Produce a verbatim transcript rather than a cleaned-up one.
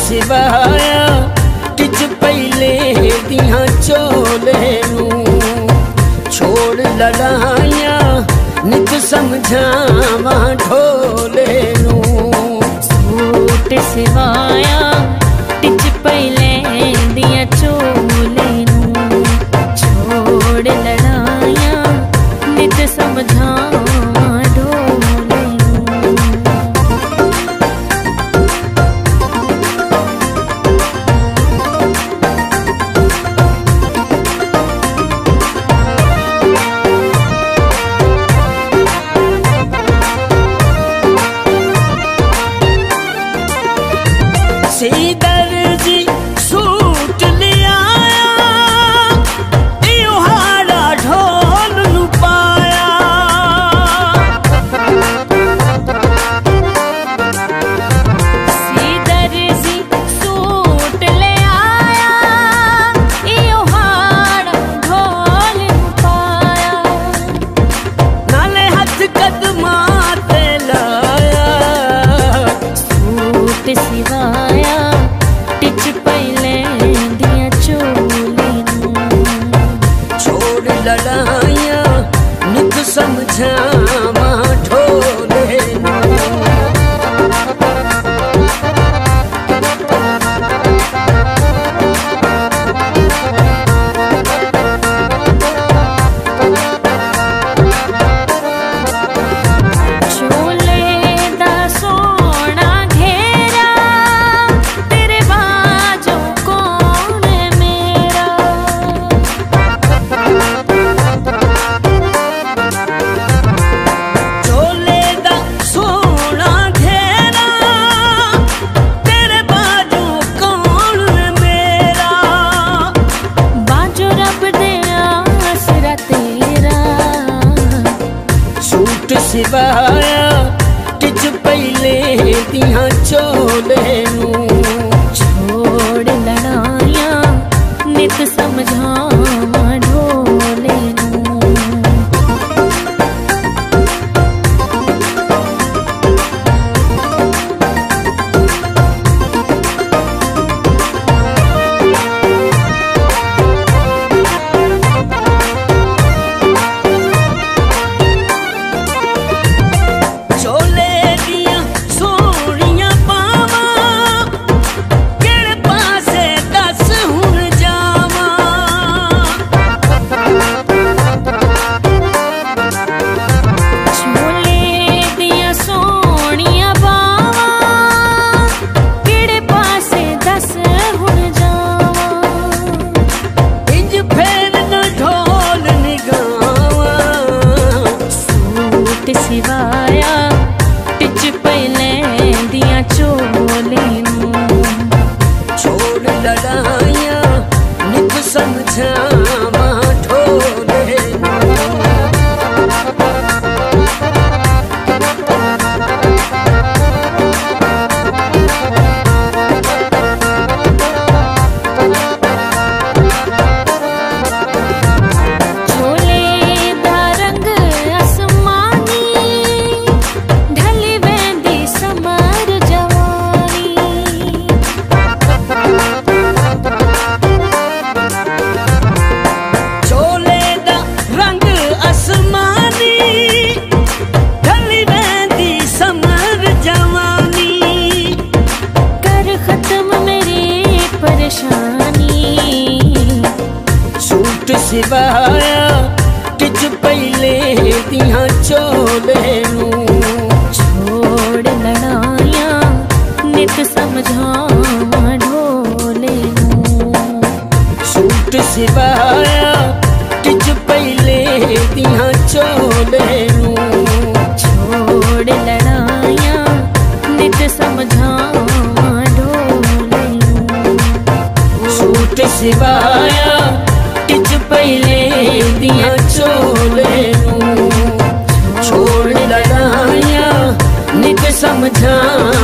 सिवाया किच पहले दिया चोले नू छोड़ लड़ाइया नित समझावा ढोले नू। सूट सिवाया किच पहले दिया चोले नू छोड़ लड़ाइया नित समझावा ढोले नू। सीदर जी सूट लिया हाड़ा ढोल नू पाया। सीदर जी सूट ले आया इयो हाड़ा ढोल नू पाया। नाले हथ कदमा ते लाया सूट सिवाया टिच पहले दिया चोले नू छोड़ लड़ाइया नित समझावा ढोले नू। चोले दा सोना घेरा तेरे बाजों कौन मेरा। चोले दा सोना घेरा तेरे बाजू कौन मेरा। बाजो रब दे आसरा तेरा। सूट सिवाया किच पहले दिया चोले नू छोड़ लड़ाइया नित समझावा ढोले नू। चोले दिया सोनिया पावा किड़ पासे दस हुन जावा। चोले दिया सोनिया बावा किड़े पासे दस हुन जावा। इंज फेर न ढोल निगावा। सूट सिवाया टिच पहले दिया चोले नू छोड़ लड़ाइया नित समझावा ढोले नू। चोले दा रंग आसमानी ढली वेंदी समर जवानी। चोले दा रंग आसमानी ढली वेंदी समर जवानी। कर खत्म मेरी परेशानी। सूट सिवाया किच पहले दिया चोले नू छोड़ लड़ाइया नित समझावा ढोले नू। सूट सिवाया किच पहले दिया चोले नू छोड़ लड़ाइया नित समझावा ढोले नू। सूट सिवाया किच पहले दिया चोले नू छोड़ लड़ाइया नित समझा